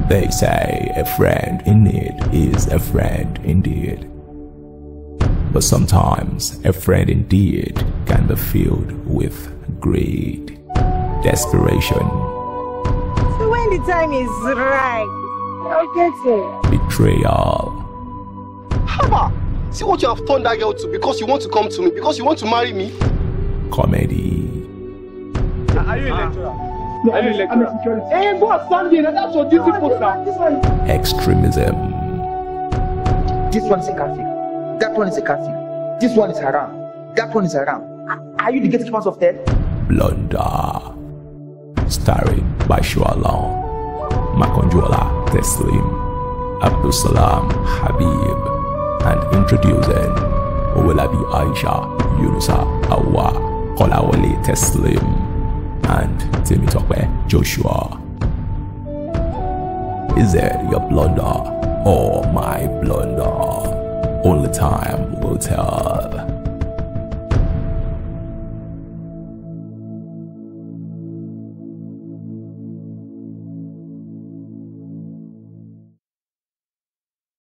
They say a friend in need is a friend indeed. But sometimes a friend indeed can be filled with greed, desperation, so when the time is right, I'll get it. betrayal. Haba! See what you have turned that girl to because you want to come to me, because you want to marry me? Comedy. Are you a lecturer? No, are you a lecturer? Hey, boss, stand here. That's your duty post now. Extremism. This one is a kafir. That one is a kafir. This one is haram. That one is haram. Are you the gatekeepers of hell? Blunder. Starring Bashua Long, Makonjola Teslim, Abdul Salam Habib, and introducing Owelabi Aisha Yunusa Awa, Kolawole Teslim, and Temitope Joshua. Is it your blunder or my blunder? Only time will tell.